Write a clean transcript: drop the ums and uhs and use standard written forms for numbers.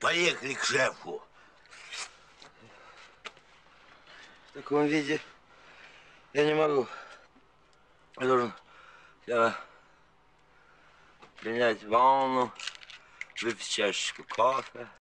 Поехали к шефу. В таком виде я не могу. Я должен принять ванну, выпить чашечку кофе.